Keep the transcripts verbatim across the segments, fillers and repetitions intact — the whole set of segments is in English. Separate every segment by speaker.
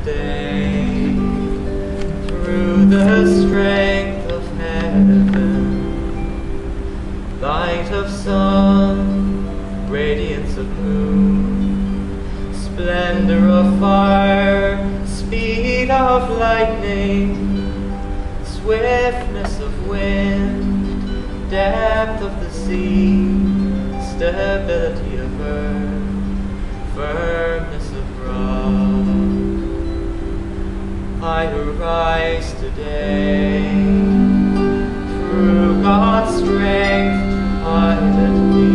Speaker 1: today. Through the strength of heaven, light of sun, radiance of moon, splendor of fire, speed of lightning, swiftness of wind, depth of the sea, stability of earth, firmness of rock. I arise today, through God's strength to pilot me,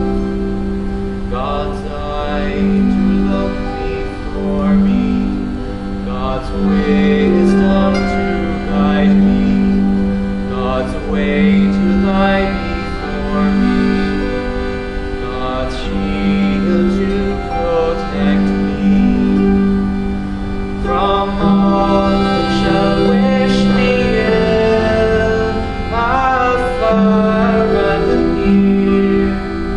Speaker 1: God's eye to look before me, God's wisdom to guide me, God's way to lie before me, God's shield to protect me from all who shall wish me ill, afar and near,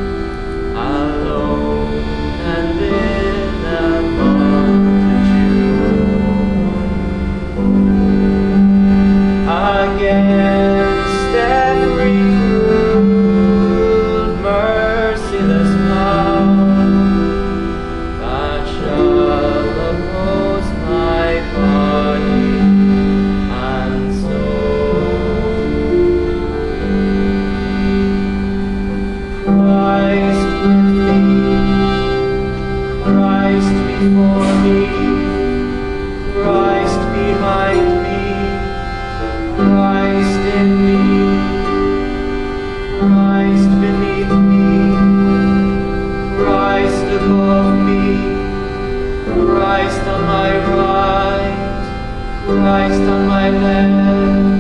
Speaker 1: alone and in a multitude. Against every cruel, merciless power that shall oppose my body and soul. Christ with me, Christ before me, Christ behind me, Christ in me, Christ beneath me, Christ above me, Christ on my right, Christ on my left,